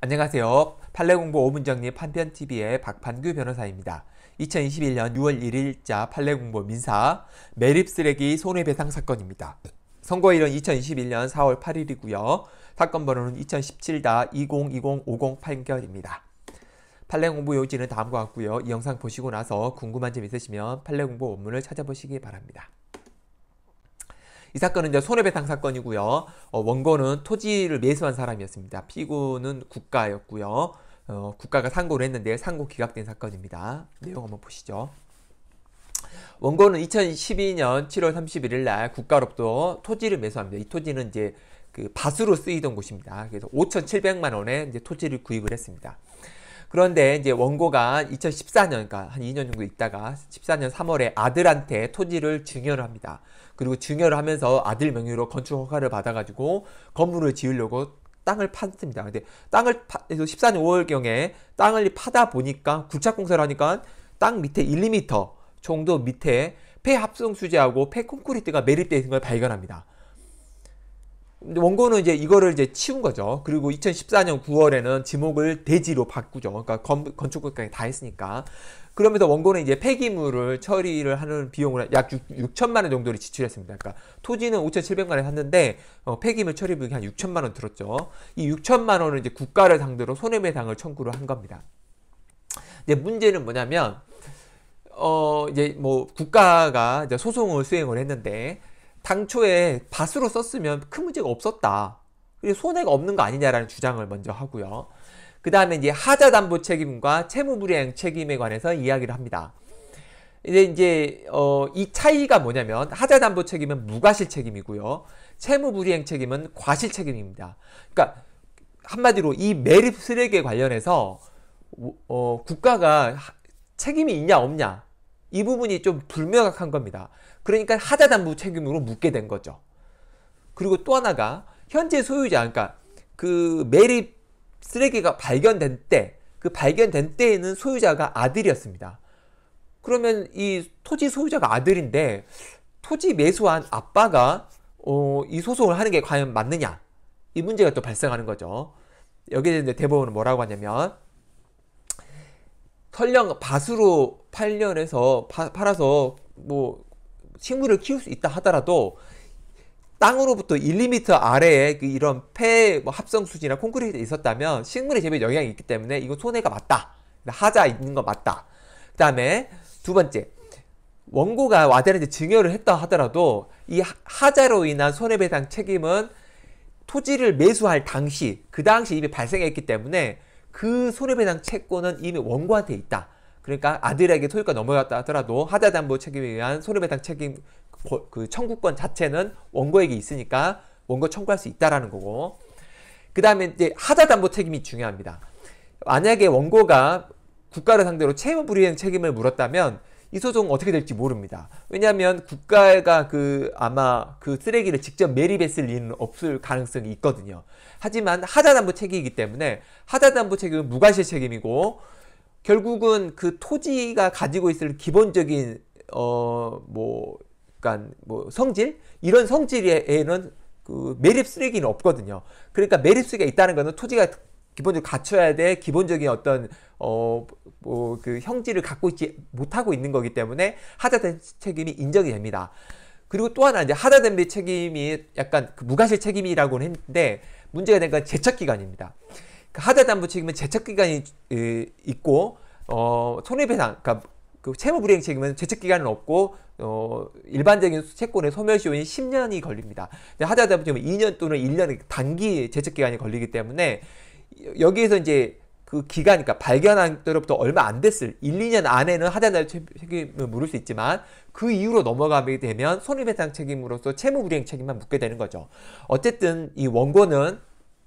안녕하세요. 판례공부 5분 정리 판편TV의 박판규 변호사입니다. 2021년 6월 1일자 판례공부 민사 매립쓰레기 손해배상 사건입니다. 선고일은 2021년 4월 8일이고요. 사건 번호는 2017-202050 판결입니다. 판례공부 요지는 다음과 같고요. 이 영상 보시고 나서 궁금한 점 있으시면 판례공부 원문을 찾아보시기 바랍니다. 이 사건은 이제 손해배상 사건이고요. 원고는 토지를 매수한 사람이었습니다. 피고는 국가였고요. 국가가 상고를 했는데 상고 기각된 사건입니다. 내용 한번 보시죠. 원고는 2012년 7월 31일 날 국가로부터 토지를 매수합니다. 이 토지는 이제 그 밭으로 쓰이던 곳입니다. 그래서 5,700만 원에 이제 토지를 구입을 했습니다. 그런데 이제 원고가 2014년, 그러니까 한 2년 정도 있다가 14년 3월에 아들한테 토지를 증여를 합니다. 그리고 증여를 하면서 아들 명의로 건축 허가를 받아가지고 건물을 지으려고 땅을 팠습니다. 근데 땅을 14년 5월경에 땅을 파다 보니까 굴착공사를 하니까 땅 밑에 1, 2m 정도 밑에 폐합성 수지하고 폐콘크리트가 매립되어 있는 걸 발견합니다. 원고는 이제 이거를 이제 치운 거죠. 그리고 2014년 9월에는 지목을 대지로 바꾸죠. 그러니까 건축물까지 다 했으니까. 그러면서 원고는 이제 폐기물을 처리를 하는 비용을 약 6천만 원 정도를 지출했습니다. 그러니까 토지는 5,700만 원에 샀는데 폐기물 처리 비용이 한 6천만 원 들었죠. 이 6천만 원을 이제 국가를 상대로 손해배상을 청구를 한 겁니다. 이제 문제는 뭐냐면 이제 뭐 국가가 이제 소송을 수행을 했는데 당초에 밭으로 썼으면 큰 문제가 없었다. 그리고 손해가 없는 거 아니냐라는 주장을 먼저 하고요. 그 다음에 이제 하자담보 책임과 채무불이행 책임에 관해서 이야기를 합니다. 이제 이 차이가 뭐냐면 하자담보 책임은 무과실 책임이고요. 채무불이행 책임은 과실 책임입니다. 그러니까 한마디로 이 매립 쓰레기에 관련해서 국가가 책임이 있냐 없냐 이 부분이 좀 불명확한 겁니다. 그러니까 하자담보 책임으로 묻게 된 거죠. 그리고 또 하나가 현재 소유자, 그러니까 그 매립 쓰레기가 발견된 때, 그 발견된 때에는 소유자가 아들이었습니다. 그러면 이 토지 소유자가 아들인데 토지 매수한 아빠가 이 소송을 하는 게 과연 맞느냐? 이 문제가 또 발생하는 거죠. 여기에 이제 대법원은 뭐라고 하냐면 설령 밭으로 팔아서 뭐 식물을 키울 수 있다 하더라도 땅으로부터 1, 2m 아래에 이런 합성수지나 콘크리트가 있었다면 식물의 재배에 영향이 있기 때문에 이거 손해가 맞다. 하자 있는 거 맞다. 그 다음에 두 번째, 원고가 아들한테 증여를 했다 하더라도 이 하자로 인한 손해배상 책임은 토지를 매수할 당시, 그 당시 이미 발생했기 때문에 그 손해배상 채권은 이미 원고한테 있다. 그러니까 아들에게 소유가 넘어갔다 하더라도 하자담보 책임에 의한 손해배상 책임 그 청구권 자체는 원고에게 있으니까 원고 청구할 수 있다라는 거고. 그 다음에 이제 하자담보 책임이 중요합니다. 만약에 원고가 국가를 상대로 채무불이행 책임을 물었다면 이 소송은 어떻게 될지 모릅니다. 왜냐하면 국가가 아마 그 쓰레기를 직접 매립했을 리는 없을 가능성이 있거든요. 하지만 하자담보 책임이기 때문에 하자담보 책임은 무과실 책임이고 결국은 그 토지가 가지고 있을 기본적인 성질? 이런 성질에는 그 매립 쓰레기는 없거든요. 그러니까 매립 쓰레기가 있다는 것은 토지가 기본적으로 갖춰야 될 기본적인 어떤 그 형질을 갖고 있지 못하고 있는 거기 때문에 하자담보 책임이 인정이 됩니다. 그리고 또 하나 이제 하자담보 책임이 약간 그 무과실 책임이라고는 했는데 문제가 된 건 제척기간입니다. 하자담보 책임은 제척기간이 있고 손해배상, 그러니까 그 채무불이행 책임은 제척기간은 없고 일반적인 채권의 소멸시효인 10년이 걸립니다. 하자담보 책임은 2년 또는 1년 단기 제척기간이 걸리기 때문에 여기에서 이제 그 기간, 그러니까 발견한 때로부터 얼마 안 됐을 1, 2년 안에는 하자담보 책임을 물을 수 있지만 그 이후로 넘어가게 되면 손해배상 책임으로서 채무불이행 책임만 묻게 되는 거죠. 어쨌든 이 원고는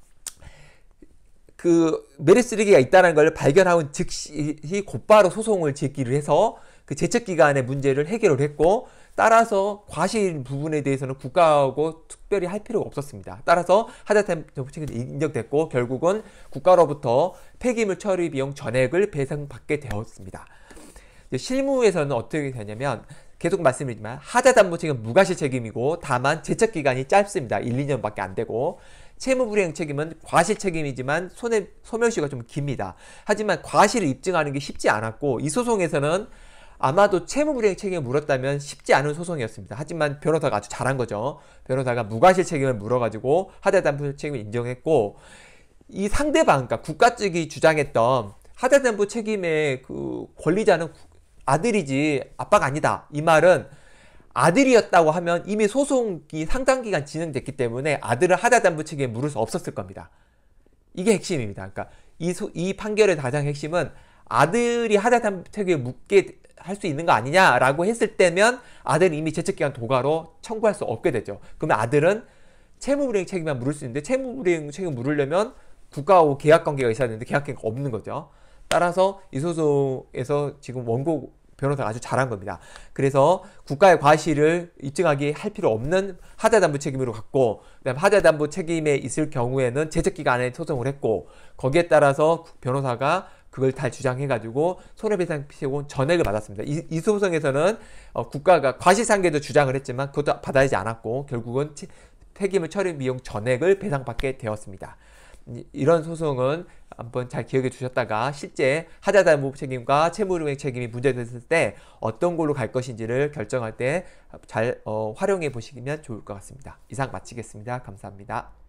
그 매립 쓰레기가 있다는 걸 발견하고 즉시 곧바로 소송을 제기를 해서 그 제척기간의 문제를 해결을 했고 따라서 과실 부분에 대해서는 국가하고 특별히 할 필요가 없었습니다. 따라서 하자담보 책임이 인정됐고 결국은 국가로부터 폐기물 처리 비용 전액을 배상받게 되었습니다. 실무에서는 어떻게 되냐면 계속 말씀드리지만 하자담보 책임은 무과실 책임이고 다만 제척기간이 짧습니다. 1, 2년밖에 안 되고 채무불이행 책임은 과실 책임이지만 소멸시효가 좀 깁니다. 하지만 과실을 입증하는 게 쉽지 않았고 이 소송에서는 아마도 채무불이행 책임을 물었다면 쉽지 않은 소송이었습니다. 하지만 변호사가 아주 잘한 거죠. 변호사가 무과실 책임을 물어가지고 하대담보 책임을 인정했고 이 상대방, 그러니까 국가 측이 주장했던 하대담보 책임의 그 권리자는 아들이지 아빠가 아니다. 이 말은 아들이었다고 하면 이미 소송이 상당 기간 진행됐기 때문에 아들을 하대담보 책임에 물을 수 없었을 겁니다. 이게 핵심입니다. 그러니까 이 판결의 가장 핵심은 아들이 하대담보 책임을 묻게 할 수 있는 거 아니냐라고 했을 때면 아들은 이미 제척기간 도가로 청구할 수 없게 되죠. 그러면 아들은 채무불이행 책임만 물을 수 있는데 채무불이행 책임 물으려면 국가하고 계약관계가 있어야 되는데 계약관계가 없는 거죠. 따라서 이 소송에서 지금 원고 변호사가 아주 잘한 겁니다. 그래서 국가의 과실을 입증하기 할 필요 없는 하대담보 책임으로 갔고 그다음에 하대담보 책임에 있을 경우에는 제척기간에 소송을 했고 거기에 따라서 변호사가 그걸 다 주장해가지고 손해배상 피해원 전액을 받았습니다. 이 소송에서는 국가가 과실상계도 주장을 했지만 그것도 받아야지 않았고 결국은 폐기물 처리 비용 전액을 배상받게 되었습니다. 이런 소송은 한번 잘 기억해 두셨다가 실제 하대담보 책임과 채무불이행 책임이 문제됐을 때 어떤 걸로 갈 것인지를 결정할 때 잘 활용해 보시면 좋을 것 같습니다. 이상 마치겠습니다. 감사합니다.